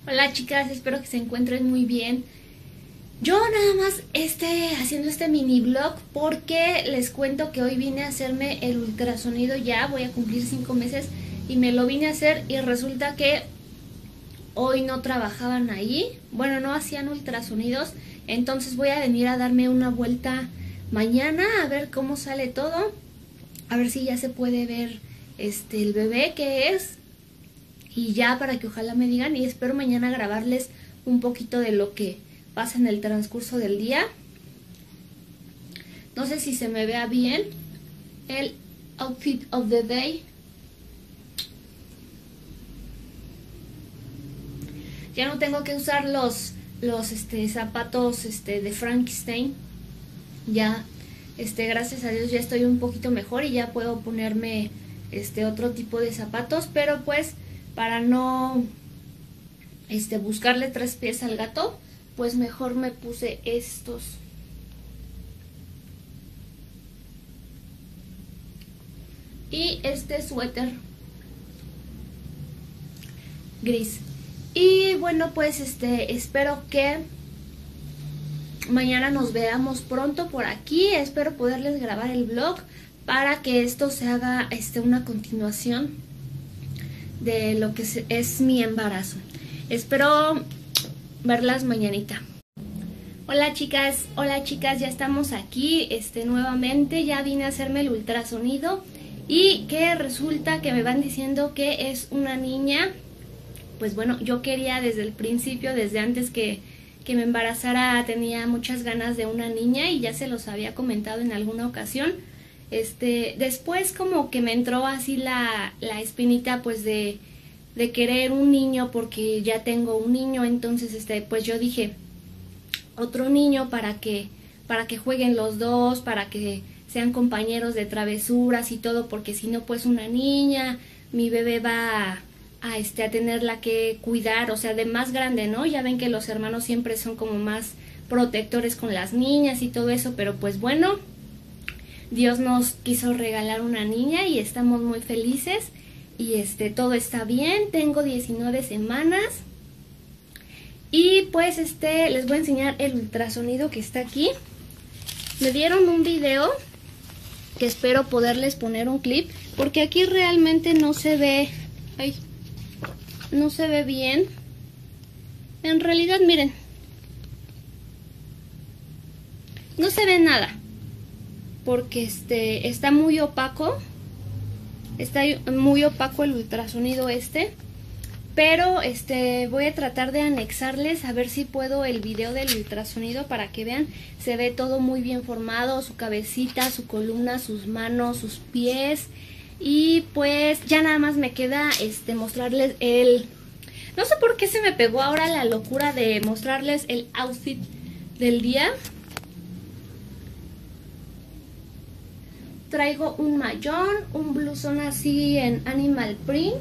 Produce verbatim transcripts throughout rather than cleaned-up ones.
Hola chicas, espero que se encuentren muy bien. Yo nada más esté haciendo este mini vlog porque les cuento que hoy vine a hacerme el ultrasonido ya, voy a cumplir cinco meses y me lo vine a hacer y resulta que hoy no trabajaban ahí, bueno, no hacían ultrasonidos, entonces voy a venir a darme una vuelta mañana a ver cómo sale todo, a ver si ya se puede ver este el bebé que es. Y ya para que ojalá me digan, y espero mañana grabarles un poquito de lo que pasa en el transcurso del día. No sé si se me vea bien el outfit of the day. Ya no tengo que usar los, los este, zapatos este, de Frankenstein. Ya, este, gracias a Dios ya estoy un poquito mejor y ya puedo ponerme este, otro tipo de zapatos, pero pues para no este, buscarle tres pies al gato, pues mejor me puse estos. Y este suéter gris. Y bueno, pues este espero que mañana nos veamos pronto por aquí. Espero poderles grabar el vlog para que esto se haga este, una continuación de lo que es mi embarazo. Espero verlas mañanita. Hola chicas, hola chicas, ya estamos aquí este nuevamente, ya vine a hacerme el ultrasonido y que resulta que me van diciendo que es una niña. Pues bueno, yo quería desde el principio, desde antes que, que me embarazara, tenía muchas ganas de una niña y ya se los había comentado en alguna ocasión. Este, después como que me entró así la, la espinita pues de, de querer un niño porque ya tengo un niño, entonces este, pues yo dije otro niño para que, para que jueguen los dos, para que sean compañeros de travesuras y todo, porque si no pues una niña, mi bebé va a, a, este, a tenerla que cuidar, o sea de más grande, ¿no? Ya ven que los hermanos siempre son como más protectores con las niñas y todo eso, pero pues bueno, Dios nos quiso regalar una niña y estamos muy felices y este todo está bien. Tengo diecinueve semanas y pues este les voy a enseñar el ultrasonido que está aquí. Me dieron un video que espero poderles poner un clip porque aquí realmente no se ve, ay, no se ve bien. En realidad miren, no se ve nada porque este está muy opaco, está muy opaco el ultrasonido este, pero este voy a tratar de anexarles a ver si puedo el video del ultrasonido para que vean, se ve todo muy bien formado, su cabecita, su columna, sus manos, sus pies, y pues ya nada más me queda este mostrarles el, no sé por qué se me pegó ahora la locura de mostrarles el outfit del día. Traigo un mayón, un blusón así en animal print,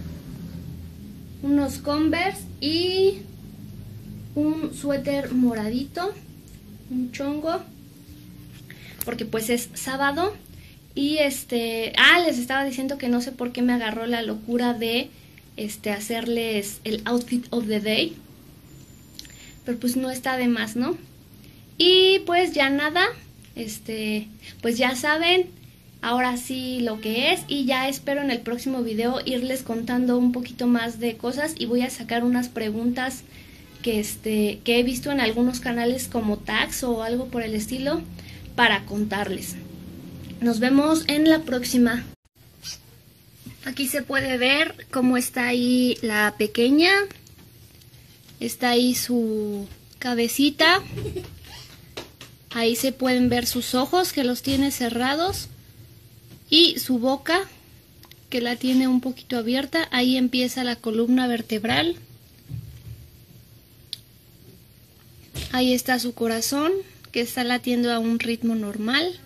unos Converse y un suéter moradito, un chongo, porque pues es sábado. Y este, ah, les estaba diciendo que no sé por qué me agarró la locura de este hacerles el outfit of the day, pero pues no está de más, ¿no? Y pues ya nada, este, pues ya saben ahora sí lo que es, y ya espero en el próximo video irles contando un poquito más de cosas y voy a sacar unas preguntas que este que he visto en algunos canales como tags o algo por el estilo para contarles. Nos vemos en la próxima. Aquí se puede ver cómo está ahí la pequeña, está ahí su cabecita, ahí se pueden ver sus ojos que los tiene cerrados y su boca que la tiene un poquito abierta. Ahí empieza la columna vertebral, ahí está su corazón que está latiendo a un ritmo normal,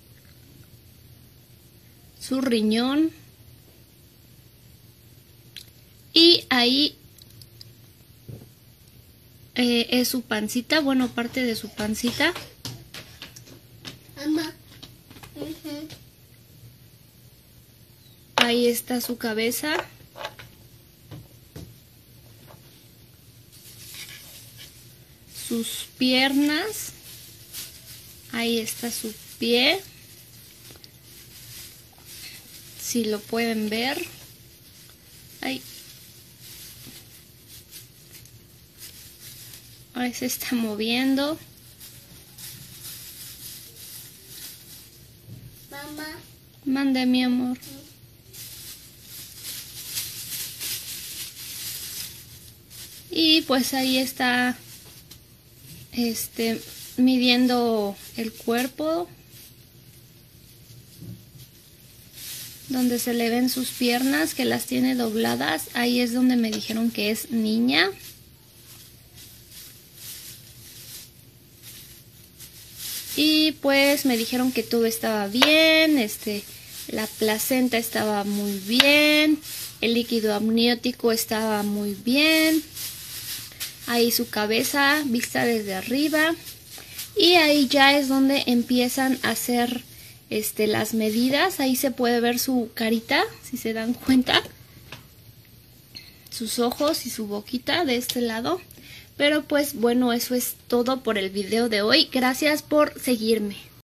su riñón, y ahí eh, es su pancita, bueno, parte de su pancita. Mamá. Uh-huh. Ahí está su cabeza. sus piernas. Ahí está su pie. Si lo pueden ver. Ahí. Ahí se está moviendo. Mamá. Mande, mi amor. Y pues ahí está este midiendo el cuerpo, donde se le ven sus piernas que las tiene dobladas. Ahí es donde me dijeron que es niña. Y pues me dijeron que todo estaba bien, este, la placenta estaba muy bien, el líquido amniótico estaba muy bien. Ahí su cabeza vista desde arriba. Y ahí ya es donde empiezan a hacer este, las medidas. Ahí se puede ver su carita, si se dan cuenta. Sus ojos y su boquita de este lado. Pero pues bueno, eso es todo por el video de hoy. Gracias por seguirme.